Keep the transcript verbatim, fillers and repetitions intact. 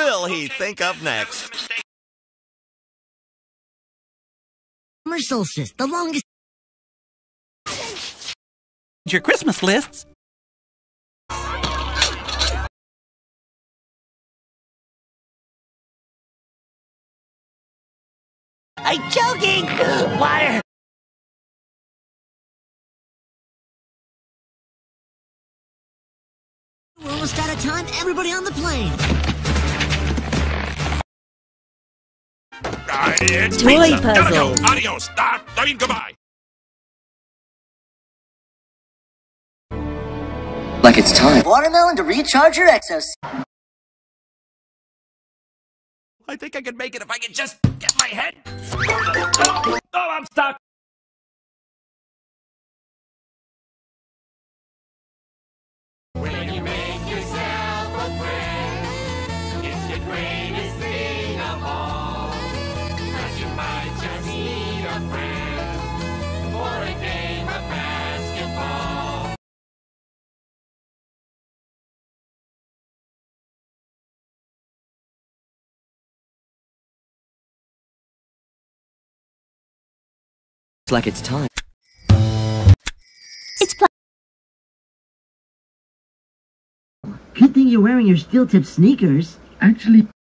will he think of next? Summer solstice, the longest. Your Christmas lists. I'm choking! Water! We're almost out of time. Everybody on the plane. Uh, it's Toy pizza. Gotta go. puzzles. Adios. Uh, I mean, goodbye. Like it's time. Watermelon to recharge your exos. I think I can make it if I can just get my head. Oh, I'm stuck. When you make yourself a friend, it's the greatest thing of all. 'Cause you might just need a friend for a game of basketball. It's like it's time. It's Good thing you're wearing your steel-tip sneakers. Actually,